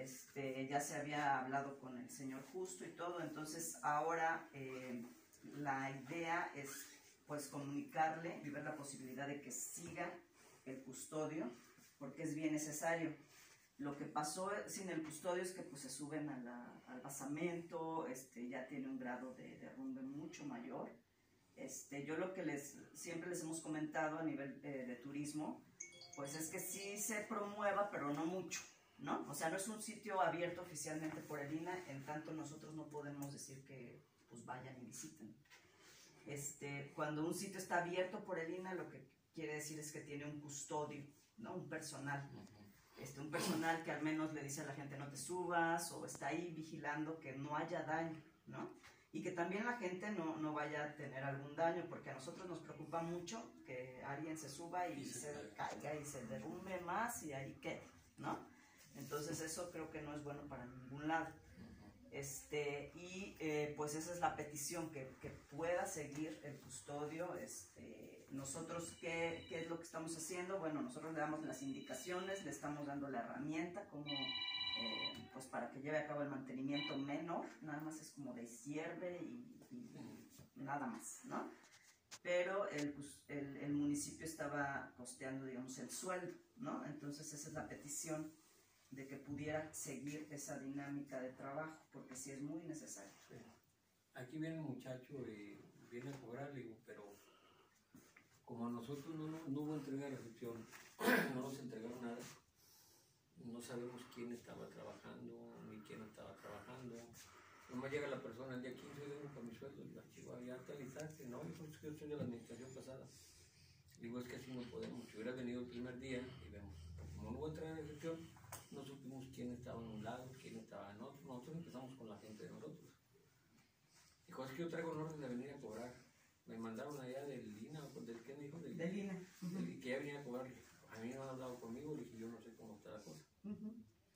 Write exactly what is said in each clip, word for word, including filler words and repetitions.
este, ya se había hablado con el señor Justo y todo, entonces ahora eh, la idea es pues comunicarle y ver la posibilidad de que siga el custodio, porque es bien necesario. Lo que pasó sin el custodio es que pues se suben a la, al basamento, este, ya tiene un grado de derrumbe mucho mayor. Este, yo lo que les, siempre les hemos comentado a nivel eh, de turismo, pues es que sí se promueva, pero no mucho, ¿no? O sea, no es un sitio abierto oficialmente por el I N A, en tanto nosotros no podemos decir que pues vayan y visiten. Este, cuando un sitio está abierto por el I N A, lo que quiere decir es que tiene un custodio, ¿no? Un personal. Este, un personal que al menos le dice a la gente no te subas, o está ahí vigilando que no haya daño, ¿no? Y que también la gente no, no vaya a tener algún daño, porque a nosotros nos preocupa mucho que alguien se suba y, y se, se caiga y se derrumbe más y ahí quede, ¿no? Entonces eso creo que no es bueno para ningún lado. Este, y eh, pues esa es la petición, que, que pueda seguir el custodio. Este, nosotros, ¿qué, ¿qué es lo que estamos haciendo? Bueno, nosotros le damos las indicaciones, le estamos dando la herramienta como, eh, pues para que lleve a cabo el mantenimiento menor, nada más es como de hierve y, y, y nada más, ¿no? Pero el, el, el municipio estaba costeando, digamos, el sueldo, ¿no? Entonces esa es la petición, de que pudiera seguir esa dinámica de trabajo, porque sí es muy necesario. Sí. Aquí viene el muchacho y viene a cobrar, digo, pero como a nosotros no, no, no hubo entrega de recepción, no nos entregaron nada, no sabemos quién estaba trabajando, ni quién estaba trabajando. Nomás llega la persona el día quince, vengo con mi sueldo, y la chiva, ya te alistaste, no, hijo, es que yo soy de la administración pasada. Digo, es que así no podemos, si hubiera venido el primer día y vemos, como no hubo entrega de recepción, no supimos quién estaba en un lado, quién estaba en otro. Nosotros empezamos con la gente de nosotros. Dijo, es que yo traigo un orden de venir a cobrar. Me mandaron allá del I N A, ¿del qué me dijo? Del, del I N A. Uh-huh. del, que ya venía a cobrar. A mí no han hablado conmigo, le dije, yo no sé cómo está la cosa. Uh-huh.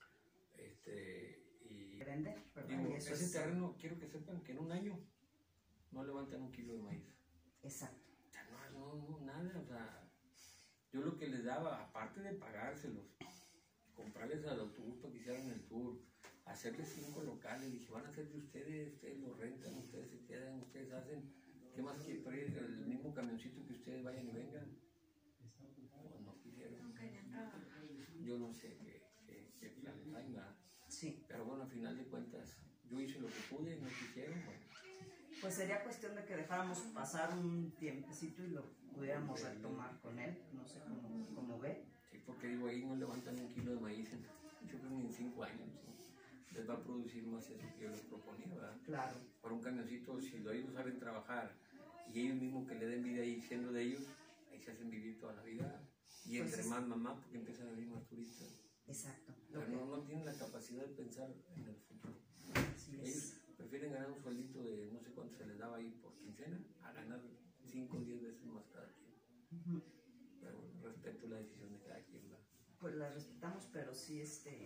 Este, y Vender, digo, y eso ese es... terreno, quiero que sepan que en un año no levantan un kilo de maíz. Exacto. O sea, no, no, no, nada, o sea, yo lo que les daba, aparte de pagárselos, comprarles al autobús para que hicieran el tour, hacerles cinco locales, dije, van a ser de ustedes, ustedes lo rentan, ustedes se quedan, ustedes hacen, ¿qué más quieren para ir? El mismo camioncito que ustedes vayan y vengan. Pues no quisieron. Yo no sé qué, qué, qué plan tenga. Sí. Pero bueno, al final de cuentas, yo hice lo que pude y no quisieron, bueno. Pues sería cuestión de que dejáramos pasar un tiempecito y lo pudiéramos retomar con él, no sé cómo, cómo ve. Sí, porque digo, ahí no levantan un kilo de maíz, en, yo creo que ni en cinco años, ¿sí? Les va a producir más eso que yo les proponía, ¿verdad? Claro. Para un camioncito, si ellos no saben trabajar y ellos mismos que le den vida ahí siendo de ellos, ahí se hacen vivir toda la vida. Y pues entre es... más mamá, porque empiezan a venir más turistas. Exacto. Pero no, no tienen la capacidad de pensar en el futuro. Así ellos es. prefieren ganar un sueldito de no sé cuánto se les daba ahí por quincena a ganar cinco o diez veces más cada quien. Uh-huh. Pero bueno, respeto la decisión de cada quien, ¿verdad? Pues la respetamos, pero sí, este...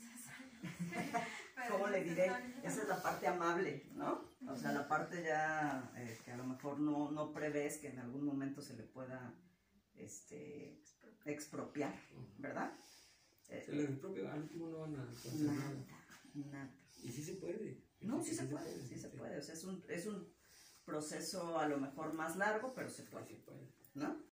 ¿Cómo le diré? Esa es la parte amable, ¿no? O sea, la parte ya eh, que a lo mejor no, no prevés que en algún momento se le pueda este, expropiar, ¿verdad? Se les expropia, al último no van a hacer nada. Nada, nada. Y sí se puede. No, sí, sí se, se puede, puede, sí se puede. O sea, es un, es un proceso a lo mejor más largo, pero se puede, sí se puede. ¿no?